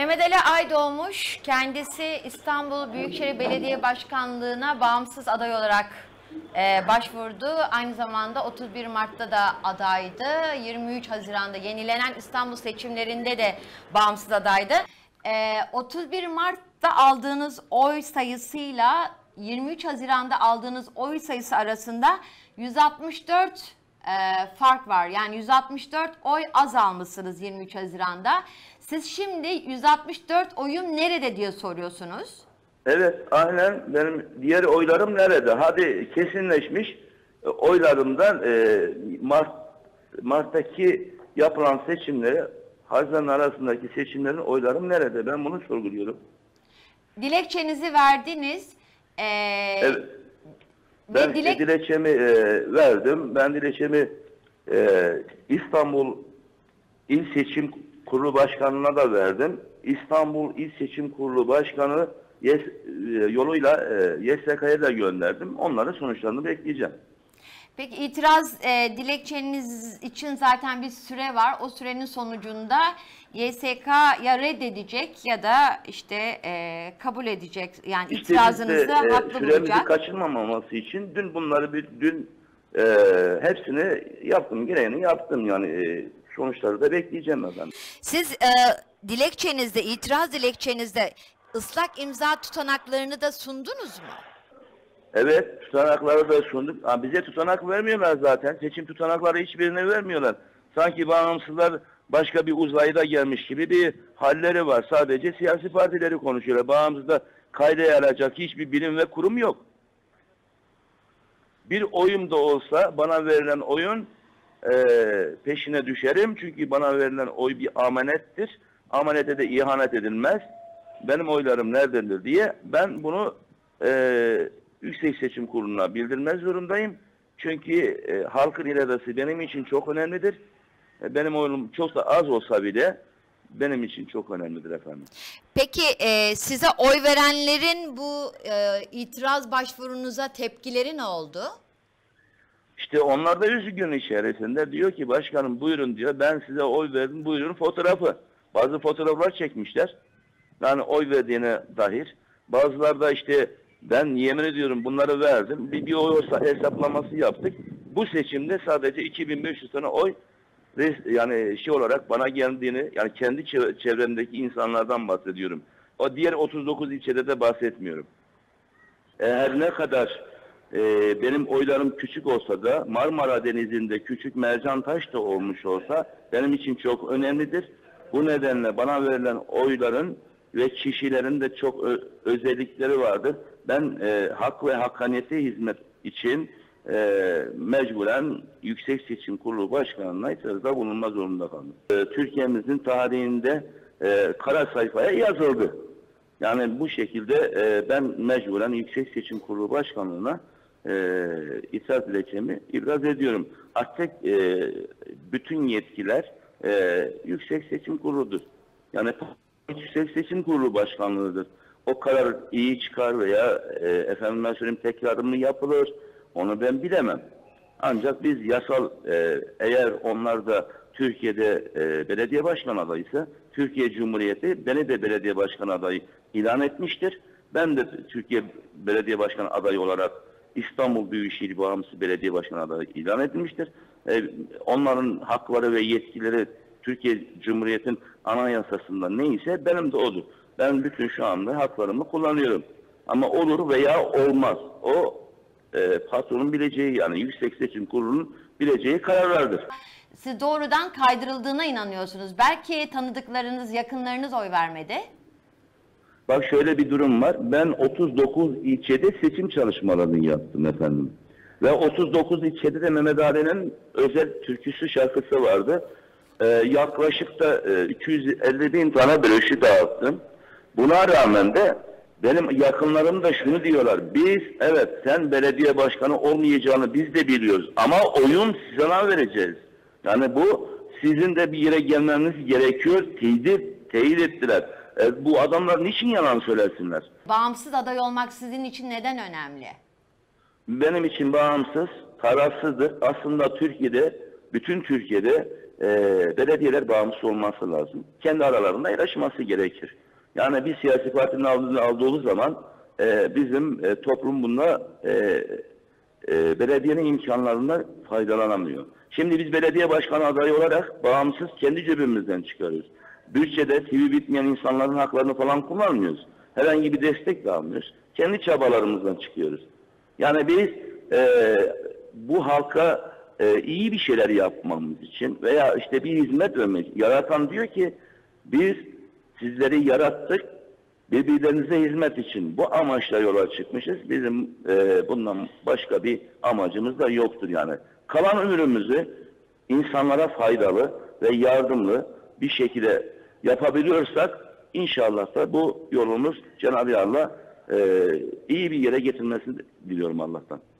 Mehmet Ali Aydoğmuş, kendisi İstanbul Büyükşehir Belediye Başkanlığı'na bağımsız aday olarak başvurdu. Aynı zamanda 31 Mart'ta da adaydı. 23 Haziran'da yenilenen İstanbul seçimlerinde de bağımsız adaydı. 31 Mart'ta aldığınız oy sayısıyla 23 Haziran'da aldığınız oy sayısı arasında 164 fark var. Yani 164 oy az almışsınız 23 Haziran'da. Siz şimdi 164 oyum nerede diye soruyorsunuz. Evet, aynen benim diğer oylarım nerede? Hadi kesinleşmiş oylarımdan Mart'taki yapılan seçimleri, Haziran arasındaki seçimlerin oylarım nerede? Ben bunu sorguluyorum. Dilekçenizi verdiniz. Evet. Ben dilekçemi verdim. Ben dilekçemi İstanbul İl Seçim Kurulu Başkanı'na da verdim. İstanbul İl Seçim Kurulu Başkanı yoluyla YSK'ya da gönderdim. Onların sonuçlarını bekleyeceğim. Peki itiraz dilekçeniz için zaten bir süre var. O sürenin sonucunda YSK ya reddedecek ya da işte kabul edecek. Yani işte itirazınızı haklı bulacak. Süremizi kaçırmamaması için dün bunları hepsini yaptım. Gereğini yaptım. Yani sonuçları da bekleyeceğim efendim. Siz dilekçenizde, itiraz dilekçenizde ıslak imza tutanaklarını da sundunuz mu? Evet, tutanakları da sunduk. Bize tutanak vermiyorlar zaten. Seçim tutanakları hiçbirini vermiyorlar. Sanki bağımsızlar başka bir uzayda gelmiş gibi bir halleri var. Sadece siyasi partileri konuşuyorlar. Bağımsızda kayda yarayacak hiçbir birim ve kurum yok. Bir oyum da olsa bana verilen oyun peşine düşerim. Çünkü bana verilen oy bir amanettir. Amanete de ihanet edilmez. Benim oylarım nerededir diye ben bunu Yüksek Seçim Kurulu'na bildirmez zorundayım. Çünkü halkın iradesi benim için çok önemlidir. Benim oyum çok da az olsa bile benim için çok önemlidir efendim. Peki size oy verenlerin bu itiraz başvurunuza tepkileri ne oldu? İşte onlar da üzgün içerisinde. Diyor ki başkanım buyurun diyor. Ben size oy verdim buyurun fotoğrafı. Bazı fotoğraflar çekmişler. Yani oy verdiğine dair. Bazıları da işte ben yemin ediyorum bunları verdim. Bir oy hesaplaması yaptık. Bu seçimde sadece 2500 tane oy yani olarak bana geldiğini, yani kendi çevremdeki insanlardan bahsediyorum. O diğer 39 ilçede de bahsetmiyorum. Her ne kadar benim oylarım küçük olsa da Marmara Denizi'nde küçük mercan taş da olmuş olsa benim için çok önemlidir. Bu nedenle bana verilen oyların ve kişilerin de çok özellikleri vardır. Ben hak ve hakkaniyete hizmet için mecburen Yüksek Seçim Kurulu Başkanı'na itirazda bulunma zorunda kaldım. Türkiye'mizin tarihinde kara sayfaya yazıldı. Yani bu şekilde ben mecburen Yüksek Seçim Kurulu Başkanlığı'na itiraz dilekçemi ibraz ediyorum. Artık bütün yetkiler Yüksek Seçim Kurulu'dur. Yani Yüksek Seçim Kurulu Başkanlığı'dır. O karar iyi çıkar veya efendime söyleyeyim tekrarı yapılır. Onu ben bilemem. Ancak biz yasal eğer onlar da Türkiye'de belediye başkan adayıysa Türkiye Cumhuriyeti beni de belediye başkan adayı ilan etmiştir. Ben de Türkiye Belediye Başkanı adayı olarak İstanbul Büyükşehir Bağımsız Belediye Başkanı adayı ilan edilmiştir. Onların hakları ve yetkileri Türkiye Cumhuriyeti'nin anayasasında neyse benim de odur. Ben bütün şu anda haklarımı kullanıyorum. Ama olur veya olmaz. O patronun bileceği, yani Yüksek Seçim Kurulu'nun bileceği kararlardır. Siz doğrudan kaydırıldığına inanıyorsunuz. Belki tanıdıklarınız, yakınlarınız oy vermedi. Bak şöyle bir durum var. Ben 39 ilçede seçim çalışmalarını yaptım efendim. Ve 39 ilçede de Mehmet Ali'nin özel türküsü şarkısı vardı. Yaklaşık da 250 bin tane broşür dağıttım. Buna rağmen de benim yakınlarım da şunu diyorlar. Biz evet sen belediye başkanı olmayacağını biz de biliyoruz. Ama oyun sana vereceğiz. Yani bu sizin de bir yere gelmeniz gerekiyor. Teyit ettiler. Bu adamlar niçin yalan söylesinler? Bağımsız aday olmak sizin için neden önemli? Benim için bağımsız, tarafsızdır. Aslında Türkiye'de, bütün Türkiye'de belediyeler bağımsız olması lazım. Kendi aralarında yarışması gerekir. Yani bir siyasi partinin aldığımız zaman bizim toplum bunda belediyenin imkanlarından faydalanamıyor. Şimdi biz belediye başkanı adayı olarak bağımsız kendi cebimizden çıkarıyoruz. Bütçede TV bitmeyen insanların haklarını falan kullanmıyoruz. Herhangi bir destek de almıyoruz. Kendi çabalarımızdan çıkıyoruz. Yani biz bu halka iyi bir şeyler yapmamız için veya işte bir hizmet vermek, yaratan diyor ki biz sizleri yarattık, birbirlerinize hizmet için bu amaçla yola çıkmışız. Bizim bundan başka bir amacımız da yoktur yani. Kalan ömrümüzü insanlara faydalı ve yardımlı bir şekilde yapabiliyorsak inşallah da bu yolumuz Cenab-ı Allah iyi bir yere getirmesini diliyorum Allah'tan.